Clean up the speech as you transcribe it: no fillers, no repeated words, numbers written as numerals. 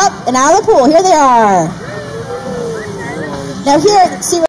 Up and out of the pool. Here they are. Now here, see